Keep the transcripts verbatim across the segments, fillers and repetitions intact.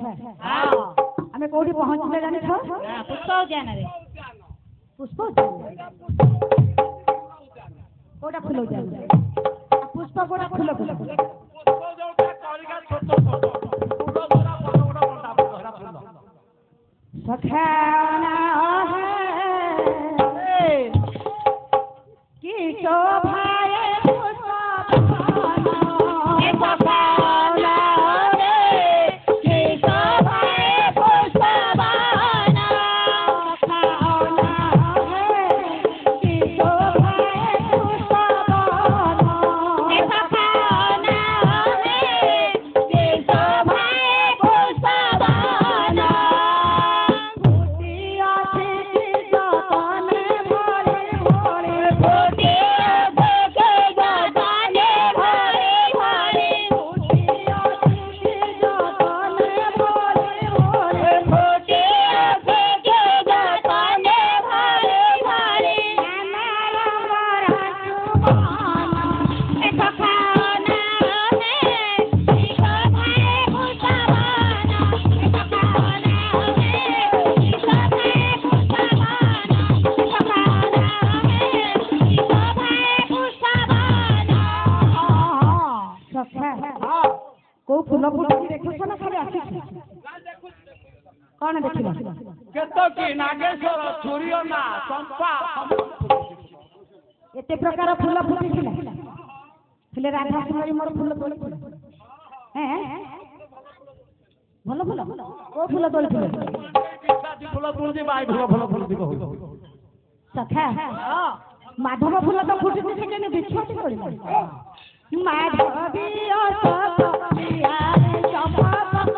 हां हमें कोठी पहुंचले जाने छ हां पुष्प उद्यान रे पुष्प कोटा फूल उद्यान पुष्प कोटा फूल फूल पुष्प जोटा करिका छोट छोट फूल जोरा बड़ बड़ बंटा बड़ा फूल सखाना है कि शोभाए कौन देखिला केतो की नागेश्वर सूर्य ना चंपा एते प्रकार फूल फुटिला फुले राधा सुंदरी मोर फूल तोली हैं भलो फूल ओ फूल तोली फूल फूल तोली बाई फूल फूल फूल दिको सखा हां माधव फूल तो फुटि से केने बिछोटी तोली माधवी असपिया चंपा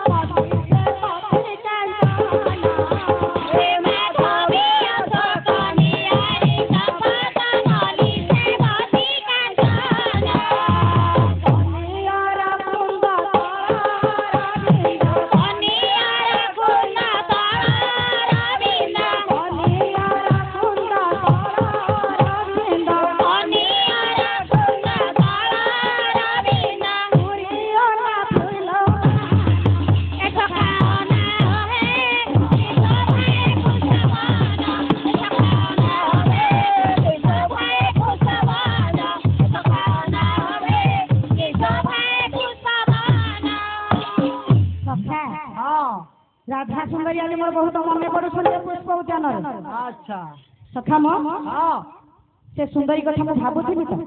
राधा सुंदरी आले मोर बहुत मन पड़े पुष्प उद्यान अच्छा सखा मो हां से सुंदरी कथा को भाबुथि तो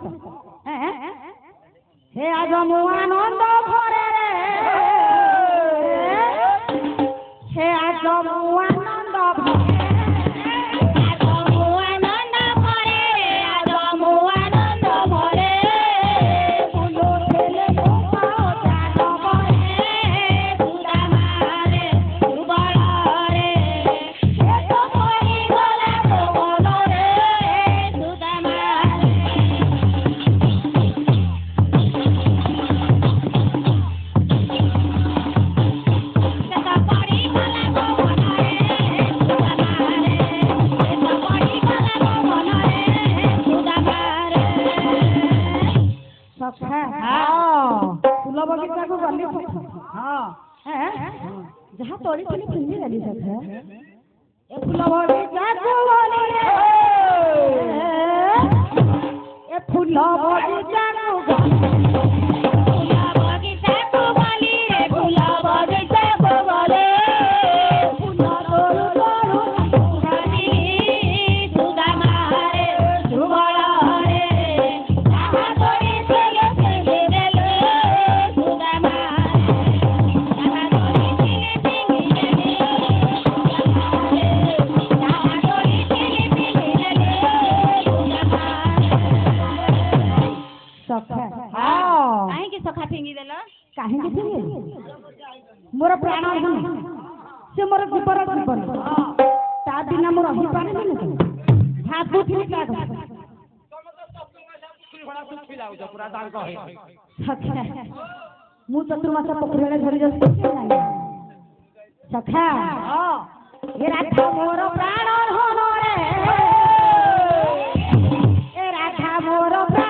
हे आज मो आनंद भरे रे हे आज मो आनंद भरे बगीचा को गली हां जहाँ तोड़ी थी फिल्मी गली सखा ए फूल बगीचा को गली ए फूल बगीचा को गली मोर प्राण से मोर जीवन जीवन ता बिना मोर रही पारे नहीं भागु थी का मु चतुर्मास पोखरी धरी जाऊँ सखा ये राधा मोर प्राण धन रे ए राधा मोर प्राण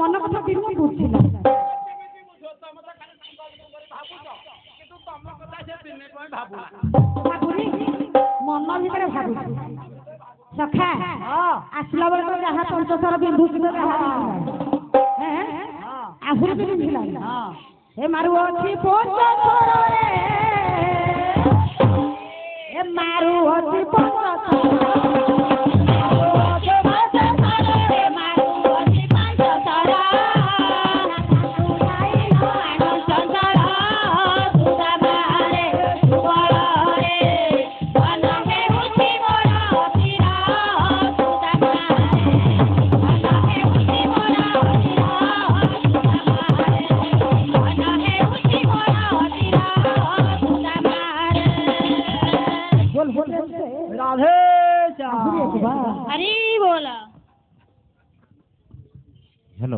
ମନ କଥା ଦିନ ବୁଝିଲା ତମେ ତ ଖାଲି ସାଙ୍ଗ ଭାବୁଛ କିନ୍ତୁ ତମ କଥା ସେ ଦିନେ ପାଇଁ ଭାବୁନା ଭାବୁନି ମନ ଭିତରେ ଭାବୁଛି ସଖା ଆସିଲା ବେଳେ ତ ଯାହା ପଞ୍ଚଥର ବିନ୍ଧୁଛି ଯାହା ଆହୁରି ବି ବିନ୍ଧିଲା ଏ ମାରୁ ଅଛି ପଞ୍ଚଥରରେ ଏ ମାରୁ ଅଛି राधे हरी बोला हेलो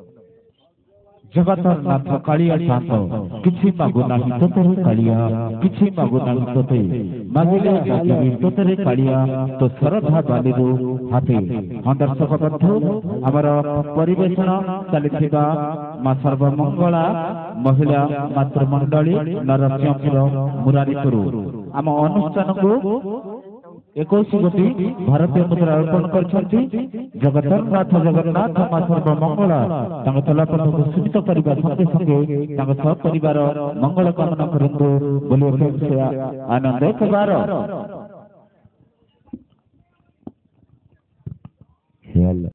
जगतर नाथ कालिया शांत किछि मागु नाही तोतरे कालिया किछि मागु नाही तोते मागिले मागिले तोतरे कालिया तो श्रद्धा बालिरु हाथे हाँ दर्शक बंधु आमर परिवेषण चलिथिबा मा सर्वमंगला महिला मातृमंडली नरसिंहपुर मुरारीपुर आम अनुष्ठान को एकोश गोटी भारतीय मुद्रा अर्पण करछंती जगन्नाथ जगन्नाथ मा सर्वमंगला तांग तलापथ को सुमित परिवार संगे संगे तांग सब परिवार मंगल कामना करंतु बोले से आनंद कुमार